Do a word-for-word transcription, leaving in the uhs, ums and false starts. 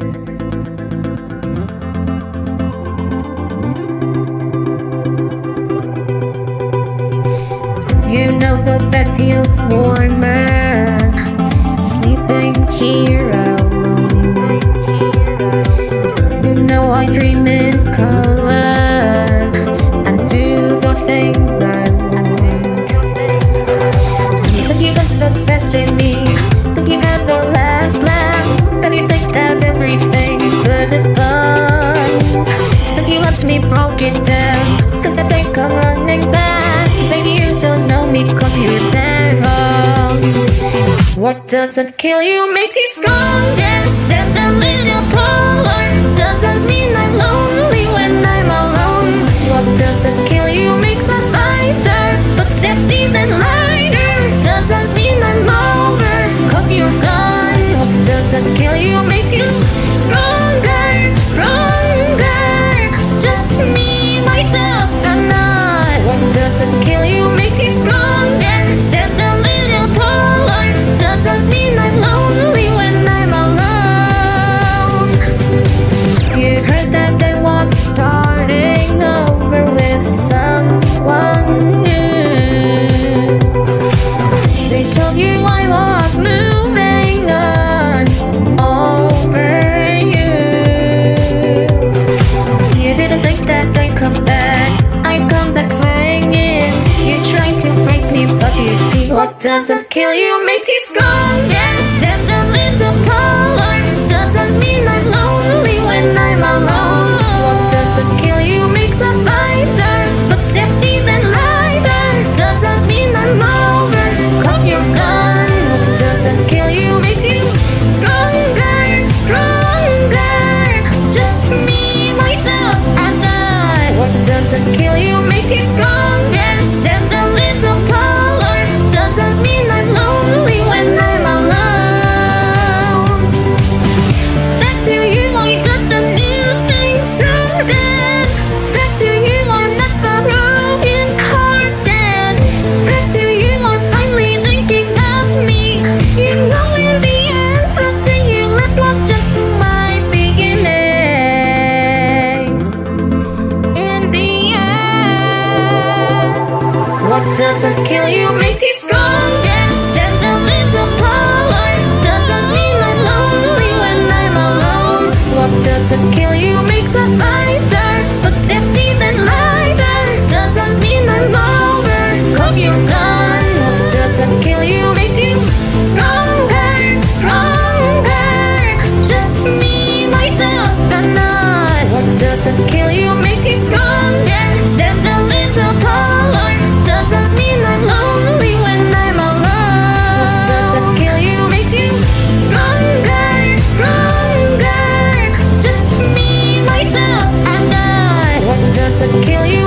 You know the bed feels warmer, sleeping here alone. You know I dream in color and do the things I want. You think you got the best in me, think you had the last laugh, but you think that everything good is gone. Think you left me broken down, think that they come running back. Baby, you don't know me cause you're dead wrong. What doesn't kill you makes you stronger. Stand a little taller, doesn't mean I'm lonely when I'm alone. What doesn't kill you makes a fighter, footsteps even lighter, doesn't mean I'm over cause you're gone. What doesn't kill you makes you stronger, stronger. Just me, myself and I. What doesn't kill you makes you stronger. Stand a little taller, doesn't mean I'm lonely when I'm alone. You heard that I was starting over with someone new. They told you I was moving on over you. You didn't think that I'd come back, I'd come back swinging. You tried to break me, but you see, what doesn't kill you makes you stronger. Stand a little taller, doesn't mean I'm lonely when I'm alone. What doesn't kill you makes a fighter, footsteps even lighter, doesn't mean I'm over cause you're gone. What doesn't kill you makes you stronger, stronger. Just me, myself and I. What doesn't kill you makes you stronger. Stand a little taller, doesn't mean I'm lonely when I'm alone. Back to you, I got the new thing started. Back to you, I'm not the broken hearted. Back to you, I'm finally thinking of me. You know in the end, the day you left was just my beginning. In the end, what doesn't kill you makes you stronger. Stand a little taller, doesn't mean I'm lonely when I'm alone. What doesn't kill you makes a fighter, footsteps even lighter, doesn't mean I'm over cause you're gone. What doesn't kill you makes you stronger, stronger. Just me, myself and I. What doesn't kill you makes you stronger. Stand a little taller, doesn't mean I'm lonely when I'm alone. What doesn't kill you makes you stronger, stronger. Just me, myself and I. What doesn't kill you